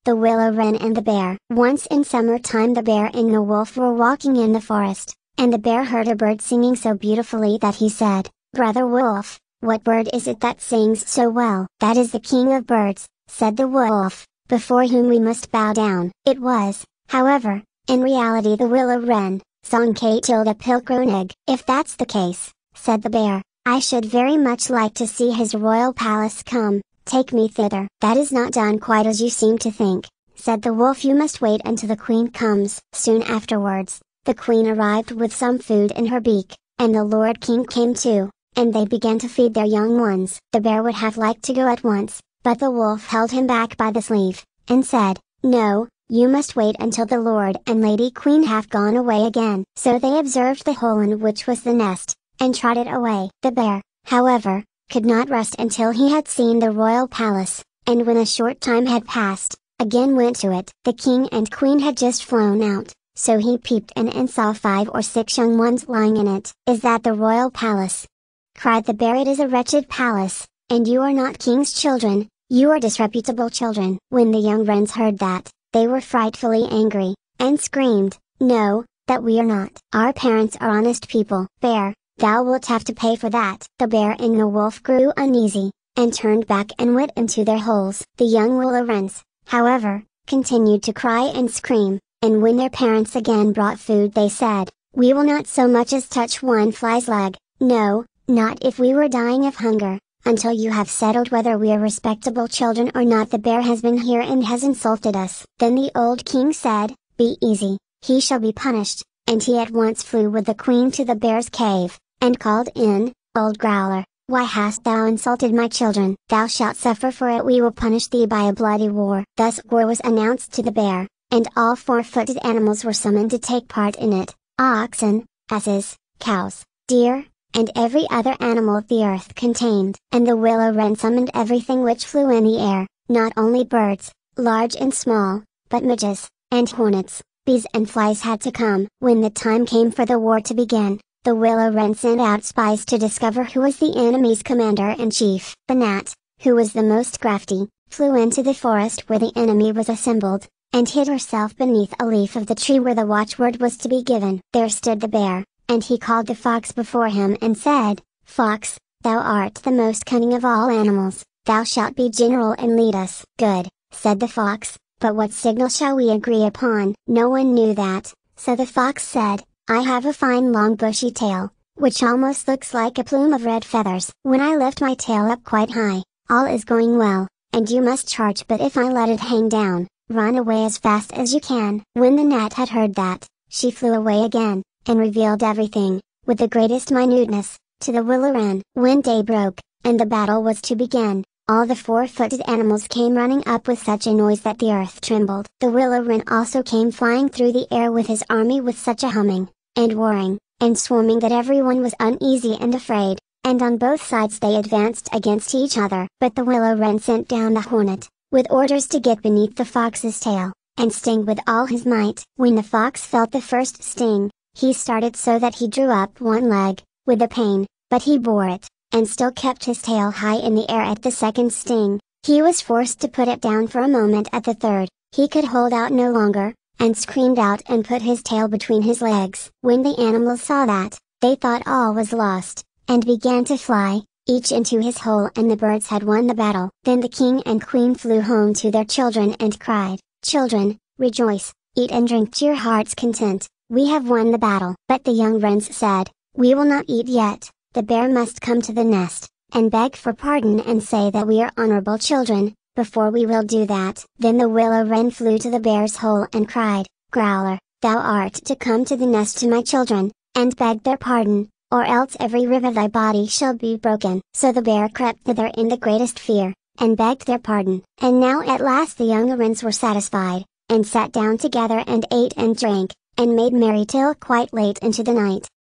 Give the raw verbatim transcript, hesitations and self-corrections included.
The Willow-Wren and the Bear. Once in summertime the bear and the wolf were walking in the forest, and the bear heard a bird singing so beautifully that he said, "Brother Wolf, what bird is it that sings so well?" "That is the king of birds," said the wolf, "before whom we must bow down." It was, however, in reality the Willow-Wren, song K tilde Pilkronig. "If that's the case," said the bear, "I should very much like to see his royal palace. Come, take me thither." "That is not done quite as you seem to think," said the wolf. "You must wait until the queen comes." Soon afterwards, the queen arrived with some food in her beak, and the lord king came too, and they began to feed their young ones. The bear would have liked to go at once, but the wolf held him back by the sleeve, and said, "No, you must wait until the lord and lady queen have gone away again." So they observed the hole in which was the nest, and trotted away. The bear, however, could not rest until he had seen the royal palace, and when a short time had passed, again went to it. The king and queen had just flown out, so he peeped in and saw five or six young ones lying in it. "Is that the royal palace?" cried the bear. "It is a wretched palace, and you are not king's children, you are disreputable children." When the young wrens heard that, they were frightfully angry, and screamed, "No, that we are not. Our parents are honest people." "Bear, thou wilt have to pay for that." The bear and the wolf grew uneasy, and turned back and went into their holes. The young willow-wrens, however, continued to cry and scream, and when their parents again brought food they said, "We will not so much as touch one fly's leg, no, not if we were dying of hunger, until you have settled whether we are respectable children or not. The bear has been here and has insulted us." Then the old king said, "Be easy, he shall be punished," and he at once flew with the queen to the bear's cave, and called in, "Old growler, why hast thou insulted my children? Thou shalt suffer for it. We will punish thee by a bloody war." Thus war was announced to the bear, and all four-footed animals were summoned to take part in it: oxen, asses, cows, deer, and every other animal the earth contained. And the willow-wren summoned everything which flew in the air, not only birds, large and small, but midges, and hornets, bees and flies had to come. When the time came for the war to begin, the willow-wren sent out spies to discover who was the enemy's commander-in-chief. The gnat, who was the most crafty, flew into the forest where the enemy was assembled, and hid herself beneath a leaf of the tree where the watchword was to be given. There stood the bear, and he called the fox before him and said, "Fox, thou art the most cunning of all animals, thou shalt be general and lead us." "Good," said the fox, "but what signal shall we agree upon?" No one knew that, so the fox said, "I have a fine long bushy tail, which almost looks like a plume of red feathers. When I lift my tail up quite high, all is going well, and you must charge, but if I let it hang down, run away as fast as you can." When the gnat had heard that, she flew away again, and revealed everything, with the greatest minuteness, to the willow-wren. When day broke, and the battle was to begin, all the four-footed animals came running up with such a noise that the earth trembled. The willow-wren also came flying through the air with his army with such a humming, and whirring, and swarming that everyone was uneasy and afraid, and on both sides they advanced against each other. But the willow-wren sent down the hornet, with orders to get beneath the fox's tail, and sting with all his might. When the fox felt the first sting, he started so that he drew up one leg, with the pain, but he bore it, and still kept his tail high in the air at the second sting. He was forced to put it down for a moment at the third. He could hold out no longer, and screamed out and put his tail between his legs. When the animals saw that, they thought all was lost, and began to fly, each into his hole, and the birds had won the battle. Then the king and queen flew home to their children and cried, "Children, rejoice, eat and drink to your heart's content. We have won the battle." But the young wrens said, "We will not eat yet. The bear must come to the nest, and beg for pardon and say that we are honorable children, before we will do that." Then the willow-wren flew to the bear's hole and cried, "Growler, thou art to come to the nest to my children, and beg their pardon, or else every rib of thy body shall be broken." So the bear crept thither in the greatest fear, and begged their pardon. And now at last the young wrens were satisfied, and sat down together and ate and drank, and made merry till quite late into the night.